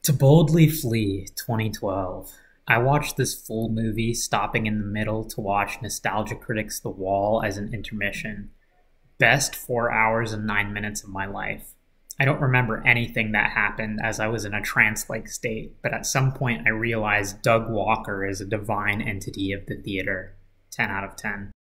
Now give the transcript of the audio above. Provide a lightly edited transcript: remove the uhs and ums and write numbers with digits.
To Boldly Flee 2012. I watched this full movie, stopping in the middle to watch Nostalgia Critic's The Wall as an intermission. Best 4 hours and 9 minutes of my life. I don't remember anything that happened as I was in a trance-like state, but at some point I realized Doug Walker is a divine entity of the theater. 10 out of 10.